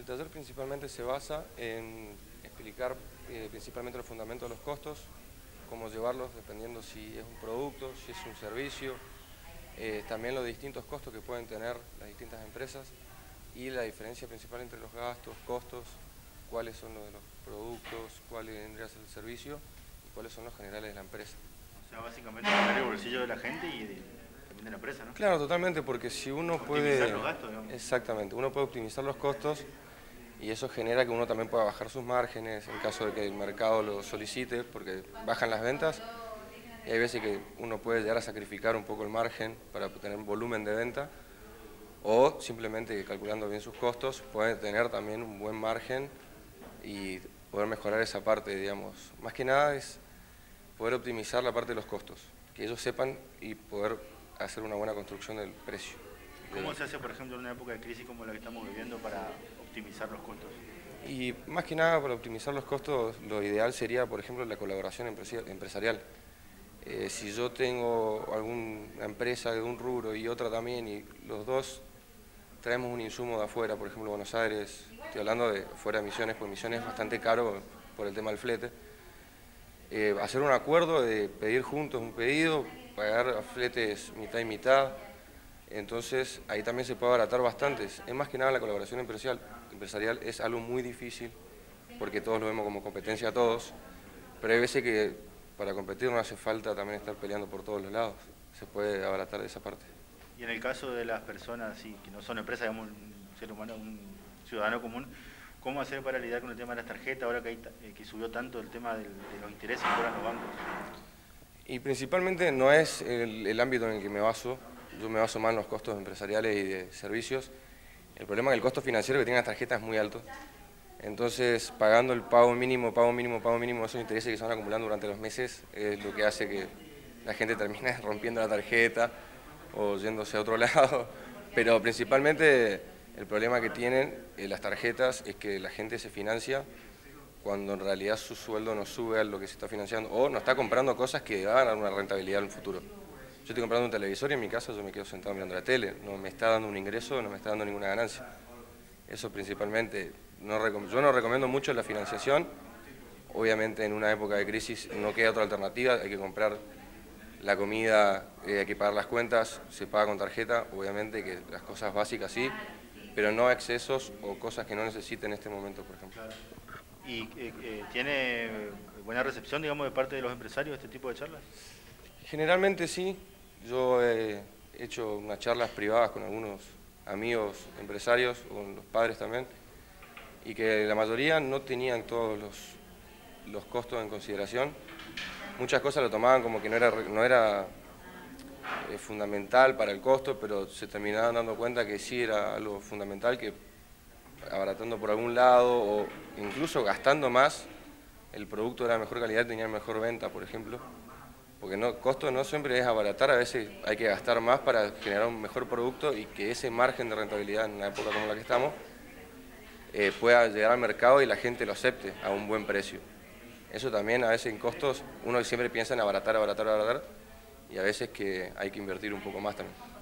El taller principalmente se basa en explicar principalmente los fundamentos de los costos, cómo llevarlos dependiendo si es un producto, si es un servicio, también los distintos costos que pueden tener las distintas empresas y la diferencia principal entre los gastos, costos, cuáles son los de los productos, cuál vendría a ser el servicio y cuáles son los generales de la empresa. O sea, básicamente ganar el bolsillo de la gente y también de la empresa, ¿no? Claro, totalmente, porque si uno puede... Optimizar los gastos, digamos. Exactamente, uno puede optimizar los costos y eso genera que uno también pueda bajar sus márgenes en caso de que el mercado lo solicite, porque bajan las ventas y hay veces que uno puede llegar a sacrificar un poco el margen para tener volumen de venta, o simplemente calculando bien sus costos puede tener también un buen margen y poder mejorar esa parte, digamos. Más que nada es poder optimizar la parte de los costos, que ellos sepan y poder hacer una buena construcción del precio. ¿Cómo se hace, por ejemplo, en una época de crisis como la que estamos viviendo para optimizar los costos? Y más que nada para optimizar los costos, lo ideal sería, por ejemplo, la colaboración empresarial. Si yo tengo alguna empresa de un rubro y otra también, y los dos traemos un insumo de afuera, por ejemplo, Buenos Aires, estoy hablando de fuera de Misiones, porque Misiones es bastante caro por el tema del flete, hacer un acuerdo de pedir juntos un pedido, pagar a fletes mitad y mitad, entonces ahí también se puede abaratar bastante. Es más que nada la colaboración empresarial es algo muy difícil porque todos lo vemos como competencia a todos, pero hay veces que para competir no hace falta también estar peleando por todos los lados, se puede abaratar de esa parte. Y en el caso de las personas sí, que no son empresas, digamos, un ser humano, un ciudadano común, ¿cómo hacer para lidiar con el tema de las tarjetas ahora que subió tanto el tema de los intereses que cobran los bancos? Y principalmente no es el ámbito en el que me baso, yo me baso más en los costos empresariales y de servicios. El problema es que el costo financiero que tienen las tarjetas es muy alto, entonces pagando el pago mínimo, esos intereses que se van acumulando durante los meses es lo que hace que la gente termine rompiendo la tarjeta o yéndose a otro lado, pero principalmente el problema que tienen las tarjetas es que la gente se financia cuando en realidad su sueldo no sube a lo que se está financiando o no está comprando cosas que van a dar una rentabilidad en el futuro. Yo estoy comprando un televisor y en mi casa yo me quedo sentado mirando la tele, no me está dando un ingreso, no me está dando ninguna ganancia. Eso principalmente, yo no recomiendo mucho la financiación, obviamente en una época de crisis no queda otra alternativa, hay que comprar la comida, hay que pagar las cuentas, se paga con tarjeta, obviamente que las cosas básicas sí, pero no excesos o cosas que no necesite en este momento, por ejemplo. Claro. ¿Y tiene buena recepción, digamos, de parte de los empresarios este tipo de charlas? Generalmente sí, yo he hecho unas charlas privadas con algunos amigos empresarios, con los padres también, y que la mayoría no tenían todos los costos en consideración. Muchas cosas lo tomaban como que no era fundamental para el costo, pero se terminaban dando cuenta que sí era algo fundamental, que abaratando por algún lado o incluso gastando más, el producto era de mejor calidad, tenía mejor venta, por ejemplo. Porque costo no siempre es abaratar, a veces hay que gastar más para generar un mejor producto y que ese margen de rentabilidad en una época como la que estamos pueda llegar al mercado y la gente lo acepte a un buen precio. Eso también a veces en costos uno siempre piensa en abaratar y a veces que hay que invertir un poco más también.